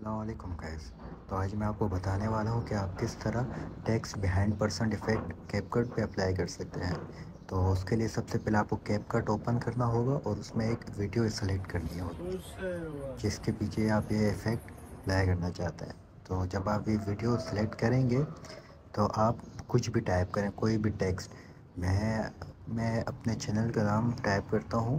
अस्सलामुअलैकुम गाइस। तो आज मैं आपको बताने वाला हूँ कि आप किस तरह text behind person effect CapCut पे अप्लाई कर सकते हैं। तो उसके लिए सबसे पहले आपको कैपकट ओपन करना होगा और उसमें एक वीडियो सेलेक्ट करनी होगी जिसके पीछे आप ये इफ़ेक्ट अप्लाई करना चाहते हैं। तो जब आप ये वीडियो सेलेक्ट करेंगे तो आप कुछ भी टाइप करें, कोई भी टेक्स्ट। मैं अपने चैनल का नाम टाइप करता हूँ,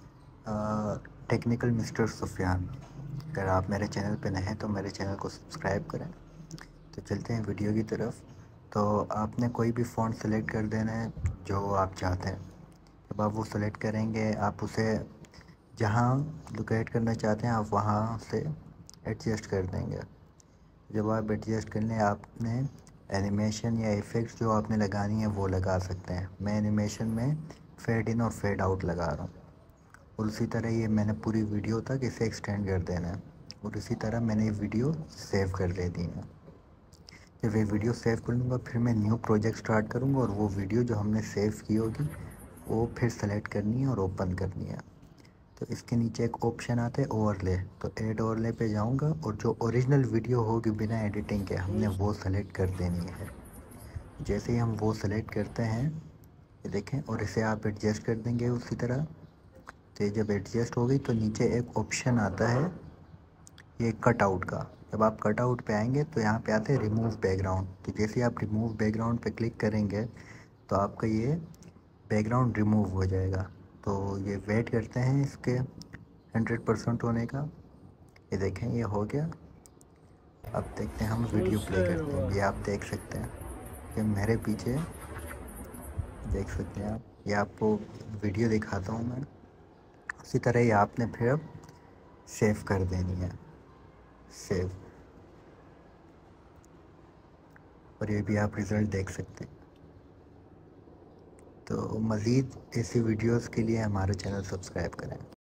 टेक्निकल मिस्टर सुफियान। अगर आप मेरे चैनल पे नए हैं तो मेरे चैनल को सब्सक्राइब करें। तो चलते हैं वीडियो की तरफ। तो आपने कोई भी फ़ॉन्ट सेलेक्ट कर देना है जो आप चाहते हैं। जब आप वो सेलेक्ट करेंगे आप उसे जहाँ लोकेट करना चाहते हैं आप वहाँ से एडजस्ट कर देंगे। जब आप एडजस्ट कर लें आपने एनिमेशन या इफ़ेक्ट्स जो आपने लगानी है वो लगा सकते हैं। मैं एनिमेशन में फेड इन और फेड आउट लगा रहा हूँ और उसी तरह ये मैंने पूरी वीडियो तक इसे एक्सटेंड कर देना है और इसी तरह मैंने ये वीडियो सेव कर लेनी है। जब ये वीडियो सेव कर लूँगा फिर मैं न्यू प्रोजेक्ट स्टार्ट करूँगा और वो वीडियो जो हमने सेव की होगी वो फिर सेलेक्ट करनी है और ओपन करनी है। तो इसके नीचे एक ऑप्शन आता है ओवरले, तो ऐड ओवरले पे जाऊँगा और जो ओरिजिनल वीडियो होगी बिना एडिटिंग के हमने वो सेलेक्ट कर देनी है। जैसे ही हम वो सेलेक्ट करते हैं ये देखें और इसे आप एडजस्ट कर देंगे उसी तरह। तो जब एडजस्ट हो गई तो नीचे एक ऑप्शन आता है ये कट आउट का। जब आप कट आउट पे आएंगे तो यहाँ पे आते हैं रिमूव बैकग्राउंड। तो जैसे ही आप रिमूव बैकग्राउंड पे क्लिक करेंगे तो आपका ये बैकग्राउंड रिमूव हो जाएगा। तो ये वेट करते हैं इसके 100% होने का। ये देखें ये हो गया। अब देखते हैं, हम वीडियो प्ले करते हैं। ये आप देख सकते हैं कि मेरे पीछे देख सकते हैं आप, ये आपको वीडियो दिखाता हूँ मैं। उसी तरह ही आपने फिर अब सेव कर देनी है, सेव। और ये भी आप रिज़ल्ट देख सकते हैं। तो मज़ीद ऐसी वीडियोस के लिए हमारा चैनल सब्सक्राइब करें।